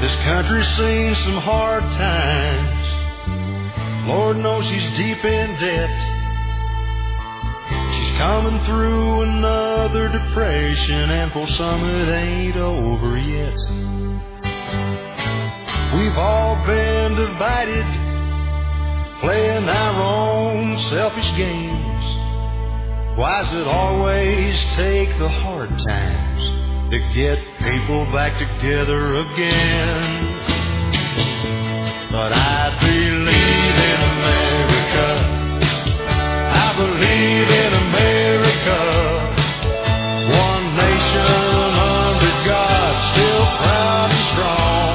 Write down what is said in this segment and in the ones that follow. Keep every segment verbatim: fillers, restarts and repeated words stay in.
This country's seen some hard times. Lord knows she's deep in debt. She's coming through another depression, and for some it ain't over yet. We've all been divided, playing our own selfish games. Why's it always take the hard times to get people back together again? But I believe in America. I believe in America. One nation under God, still proud and strong.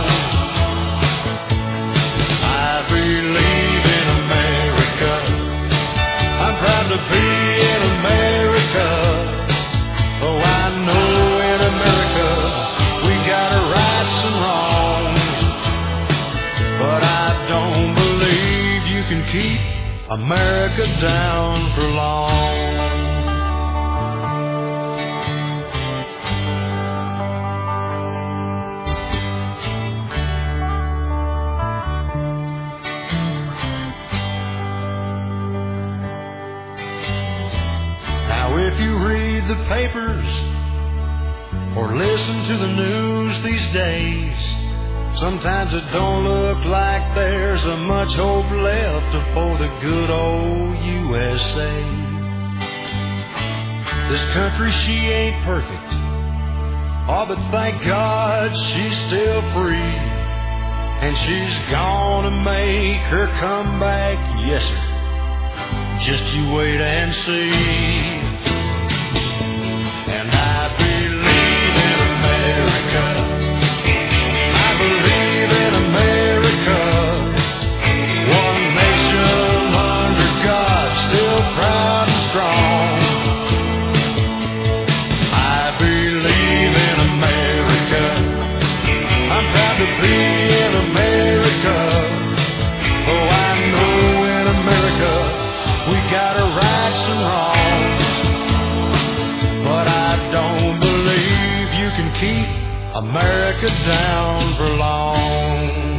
I believe in America. I'm proud to be in America. Oh, I know in America we got rights and wrongs, but I don't believe you can keep America down for long. Now if you read the papers or listen to the news these days, sometimes it don't look like there's a much hope left for the good old U S A. This country, she ain't perfect, oh, but thank God she's still free. And she's gonna make her comeback, yes sir. Just you wait and see. And I believe in America. I believe in America. One nation under God, still proud and strong. I believe in America. I'm proud to be in America. Oh, I know in America we got our rights and wrongs, but I don't believe you can keep America down for long.